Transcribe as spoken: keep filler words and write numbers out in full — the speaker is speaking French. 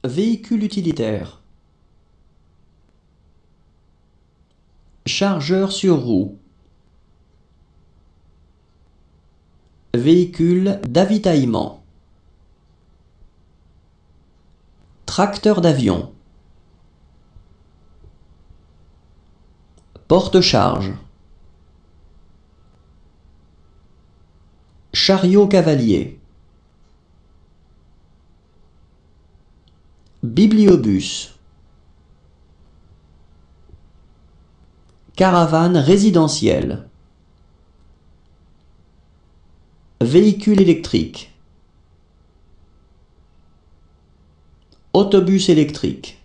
Véhicule utilitaire. Chargeur sur roue. Véhicule d'avitaillement. Tracteur d'avion. Porte-charge. Chariot cavalier. Bibliobus. Caravane résidentielle. Véhicule électrique. Autobus électrique.